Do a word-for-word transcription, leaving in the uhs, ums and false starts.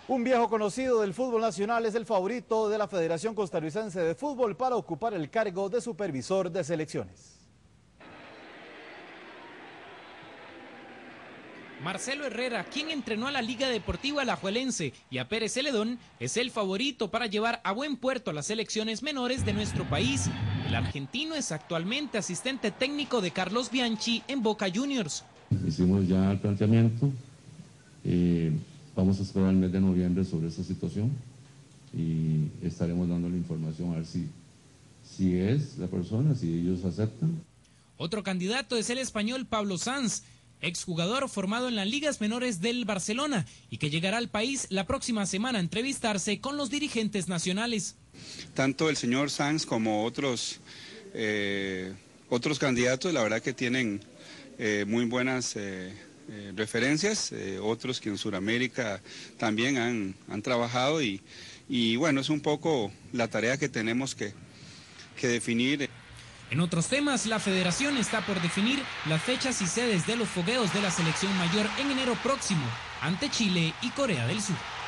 Un viejo conocido del fútbol nacional es el favorito de la Federación Costarricense de Fútbol para ocupar el cargo de supervisor de selecciones. Marcelo Herrera, quien entrenó a la Liga Deportiva Alajuelense y a Pérez Celedón, es el favorito para llevar a buen puerto a las selecciones menores de nuestro país. El argentino es actualmente asistente técnico de Carlos Bianchi en Boca Juniors. Hicimos ya el planteamiento, eh, vamos a esperar el mes de noviembre sobre esta situación y estaremos dando la información a ver si, si es la persona, si ellos aceptan. Otro candidato es el español Pablo Sanz, exjugador formado en las ligas menores del Barcelona y que llegará al país la próxima semana a entrevistarse con los dirigentes nacionales. Tanto el señor Sanz como otros, eh, otros candidatos, la verdad que tienen eh, muy buenas eh, eh, referencias, eh, otros que en Sudamérica también han, han trabajado y, y bueno, es un poco la tarea que tenemos que, que definir. En otros temas, la federación está por definir las fechas y sedes de los fogueos de la selección mayor en enero próximo ante Chile y Corea del Sur.